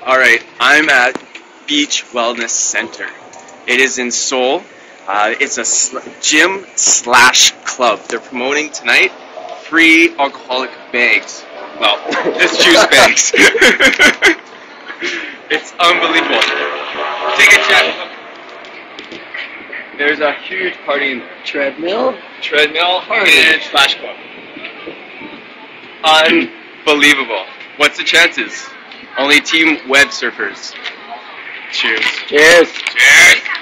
Alright, I'm at Beach Wellness Center. It is in Seoul. It's a gym slash club. They're promoting tonight free alcoholic bags. Well, it's juice bags. It's unbelievable. Take a check. There's a huge party in there. Treadmill and Splash Club. Unbelievable. What's the chances? Only team web surfers. Cheers. Cheers. Cheers.